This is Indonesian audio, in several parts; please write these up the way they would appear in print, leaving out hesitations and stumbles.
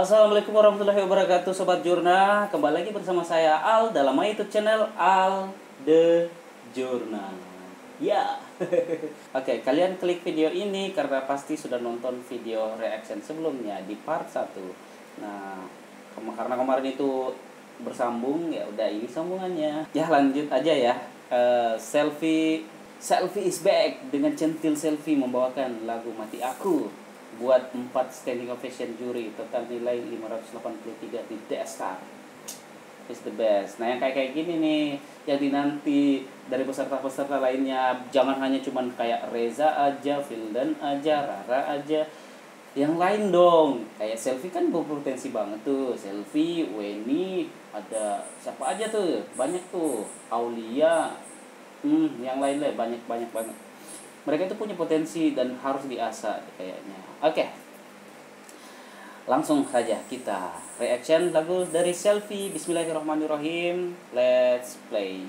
Assalamualaikum warahmatullahi wabarakatuh, Sobat Jurnal. Kembali lagi bersama saya Al dalam my YouTube channel Al The Jurnal. Ya. Oke, kalian klik video ini karena pasti sudah nonton video reaction sebelumnya di part 1. Nah, karena kemarin itu bersambung, ya udah ini sambungannya. Ya, lanjut aja ya. Selfie is back dengan centil selfie membawakan lagu Mati Aku buat 4 standing ovation juri, total nilai 583 di Destar. It's the best. Nah, yang kayak gini nih yang dinanti dari peserta-peserta lainnya. Jangan hanya cuman kayak Reza aja, Vildan aja, Rara aja. Yang lain dong. Kayak Selfie kan berpotensi banget tuh. Selfie, Weni, ada siapa aja tuh? Banyak tuh. Aulia. Yang lain lah banyak banget. Mereka itu punya potensi dan harus diasah kayaknya. Oke. Langsung saja kita reaction lagu dari Selfie. Bismillahirrahmanirrahim. Let's play.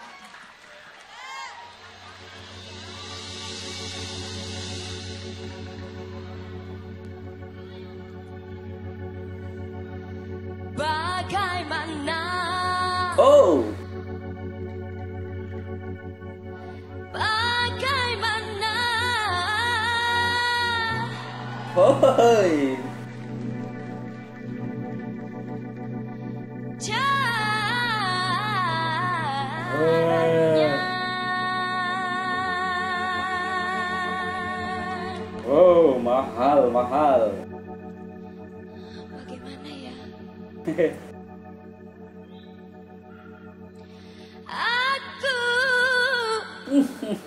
Bagaimana? Oh. Bagaimana? Hoi. Caranya. Oh, mahal. Bagaimana ya? Aku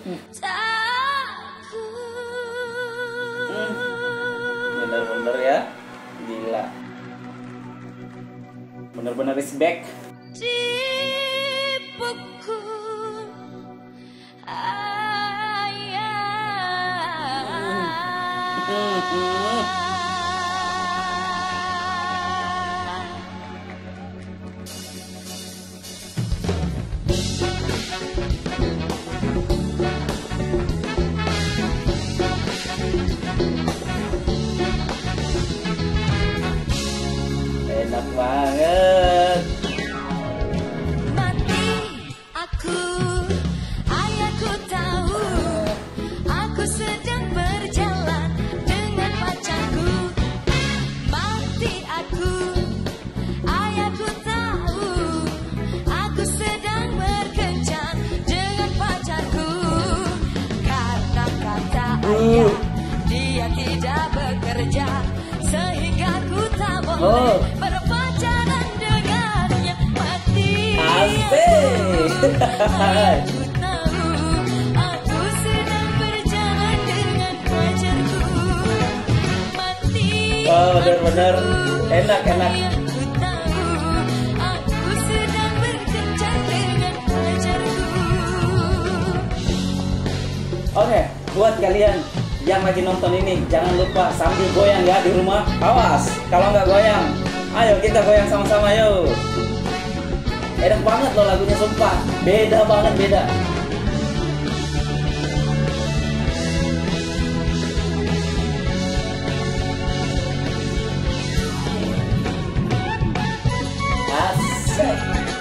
takut. Bener-bener ya, gila. Bener-bener is back. Dipukul Enak banget. mati aku, ayahku tahu aku sedang berjalan dengan pacarku. Mati aku, ayahku tahu aku sedang berkencan dengan pacarku. Karena kata ayah dia tidak bekerja, sehingga ku tak boleh berpacaran dengannya. Mati Asik. aku tahu aku sedang berjalan dengan pacarku. Mati Bener-bener enak. aku tahu aku sedang berkencan dengan pacarku. Oke, buat kalian yang lagi nonton ini, jangan lupa sambil goyang ya di rumah. Awas, kalau nggak goyang, ayo kita goyang sama-sama yuk. Enak banget loh lagunya, sumpah. Beda banget, beda. Asik.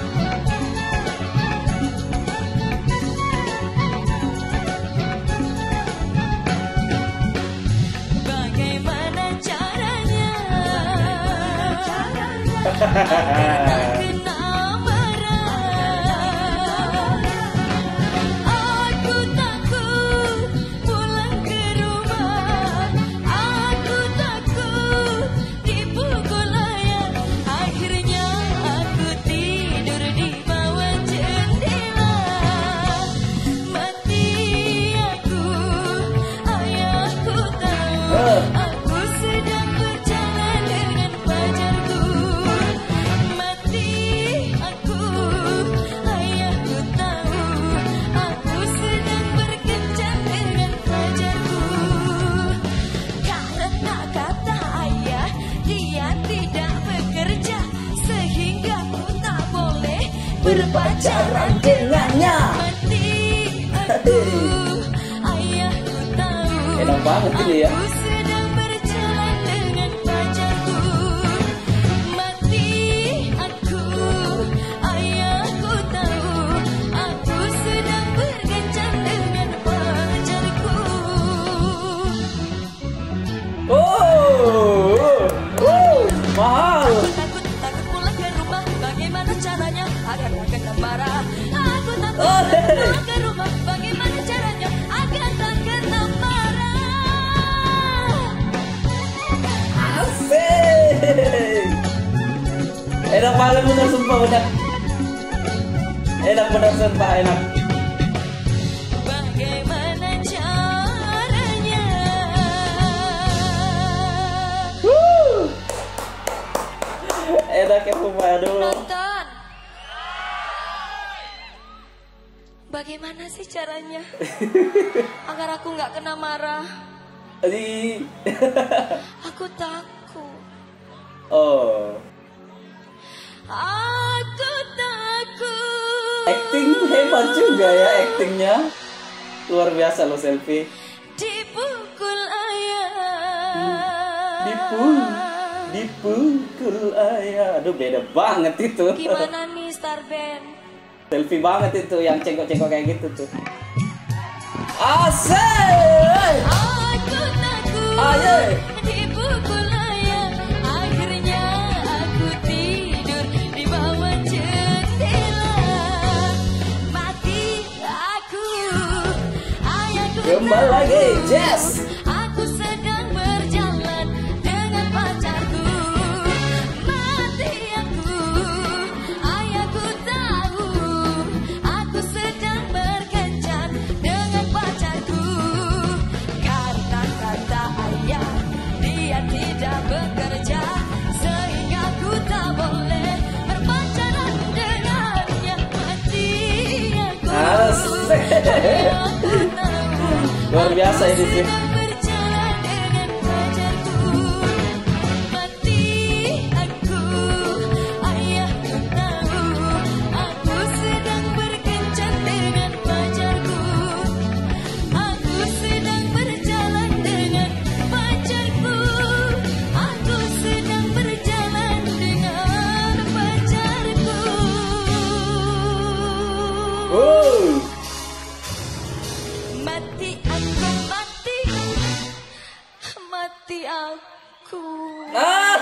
Bagaimana caranya? Tak kena marah. Aku takut pulang ke rumah. Aku takut dipukul ayah. Akhirnya aku tidur di bawah jendela. Mati aku, ayahku tahu aku sedang berjalan dengan pacarku. Mati aku, ayahku tahu aku sedang berkencan dengan pacarku. Karena kata ayah dia tidak bekerja, sehingga ku tak boleh berpacaran dengannya. Mati aku, ayahku tahu Enak banget ini ya. aku sedang berjalan dengan pacarku. Enak banget bener sumpah bener. Enak bener sumpah enak. Bagaimana caranya? Enak ya sumpah aduh. Nonton. Bagaimana sih caranya agar aku nggak kena marah? Adi. Aku takut. Oh. Aku takut. Acting hebat juga ya actingnya. Luar biasa lo Selfie. Dipukul ayah. Dipukul ayah. Aduh beda banget itu. Gimana nih Star Band? Selfie banget itu yang cengkok-cengkok kayak gitu tuh. Asik. Aku takut. Ayo. Dipukul ayah. Akhirnya aku tidur di bawah jendela. Mati aku. Ayahku Kembali lagi, Jess. aku sedang berjalan dengan pacarku. Mati aku. Ayahku tahu aku sedang berkencan dengan pacarku. Karena kata ayah dia tidak bekerja, sehingga aku tak boleh berpacaran dengannya. Mati aku. Asik. Aku tahu Luar biasa ini sih. sedang berjalan dengan pacarku. Mati aku. Ayahku tahu aku sedang berkencan dengan pacarku. Aku sedang berjalan dengan pacarku. Aku sedang berjalan dengan pacarku. Wow. Mati aku, mati. Mati aku. Ah.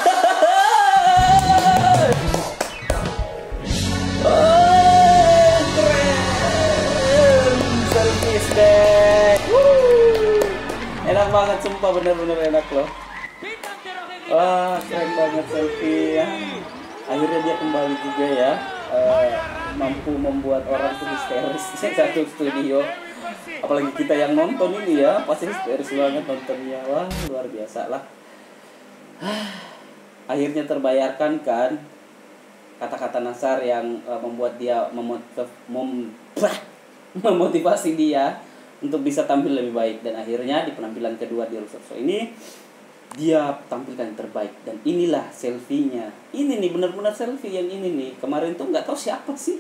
Oh, keren. Selfie is back. Woo. Enak banget sumpah bener-bener enak loh. Wah keren banget Selfie ya. Akhirnya dia kembali juga ya. Mampu membuat orang tuh histeris di satu studio. Apalagi kita yang nonton ini ya, pasti histeris banget nontonnya. Wah luar biasa lah. Akhirnya terbayarkan kan kata-kata Nasar yang membuat dia memotivasi dia untuk bisa tampil lebih baik. Dan akhirnya di penampilan kedua di Russo ini dia tampilkan yang terbaik. Dan inilah selfie-nya. Ini nih benar-benar selfie yang ini nih. Kemarin tuh nggak tahu siapa sih.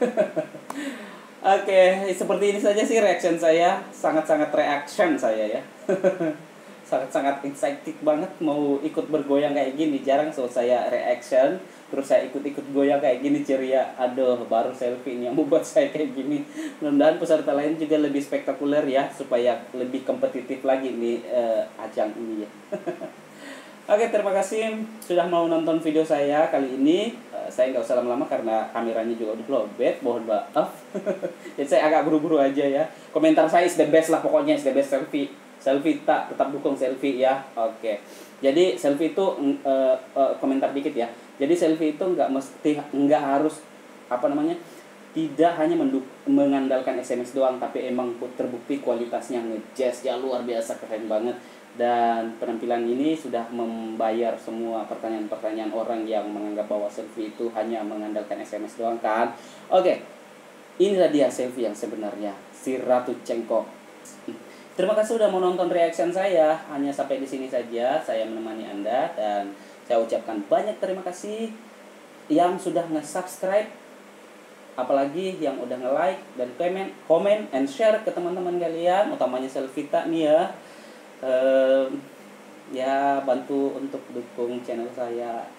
Oke, seperti ini saja sih reaction saya. Sangat-sangat reaction saya ya. Sangat-sangat excited banget mau ikut bergoyang kayak gini. Jarang so saya reaction terus saya ikut-ikut goyang kayak gini ceria. Aduh, baru selfie ini yang membuat saya kayak gini. Mudah-mudahan peserta lain juga lebih spektakuler ya, supaya lebih kompetitif lagi nih ajang ini ya. Oke, terima kasih sudah mau nonton video saya kali ini. Saya nggak usah lama-lama karena kameranya juga udah lowbat, mohon maaf. Jadi saya agak buru-buru aja ya. Komentar saya is the best lah pokoknya, is the best selfie. Selfie tak, tetap dukung selfie ya. Oke. Jadi selfie itu komentar dikit ya. Jadi selfie itu nggak harus tidak hanya mengandalkan SMS doang, tapi emang terbukti kualitasnya ngejazz ya, luar biasa keren banget. Dan penampilan ini sudah membayar semua pertanyaan-pertanyaan orang yang menganggap bahwa selfie itu hanya mengandalkan SMS doang kan. Oke, inilah dia selfie yang sebenarnya, si Ratu Cengkok. Terima kasih sudah menonton reaction saya. Hanya sampai di sini saja saya menemani Anda, dan saya ucapkan banyak terima kasih yang sudah nge-subscribe, apalagi yang udah nge-like dan komen and share ke teman-teman kalian, utamanya Selvita nih ya. Ya bantu untuk dukung channel saya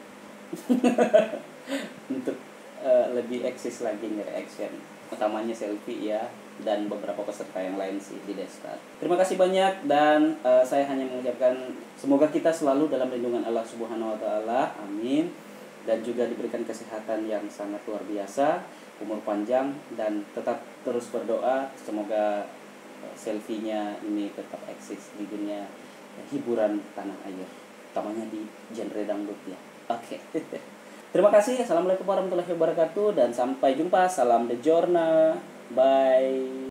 untuk lebih eksis lagi nge-reaction, utamanya selfie ya, dan beberapa peserta yang lain sih di Desktop. Terima kasih banyak, dan saya hanya mengucapkan semoga kita selalu dalam lindungan Allah Subhanahu wa taala. Amin. Dan juga diberikan kesehatan yang sangat luar biasa, umur panjang, dan tetap terus berdoa semoga selfie-nya ini tetap eksis di dunia hiburan tanah air, utamanya di genre dangdut ya. Oke. Terima kasih. Assalamualaikum warahmatullahi wabarakatuh dan sampai jumpa. Salam The Journal. Bye.